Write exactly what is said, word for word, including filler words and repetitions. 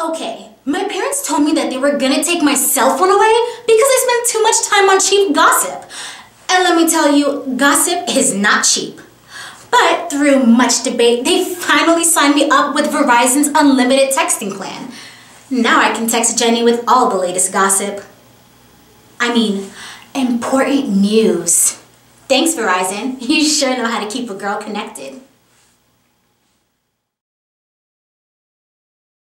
Okay, my parents told me that they were gonna take my cell phone away because I spent too much time on cheap gossip. And let me tell you, gossip is not cheap. But through much debate, they finally signed me up with Verizon's unlimited texting plan. Now I can text Jenny with all the latest gossip. I mean, important news. Thanks, Verizon. You sure know how to keep a girl connected.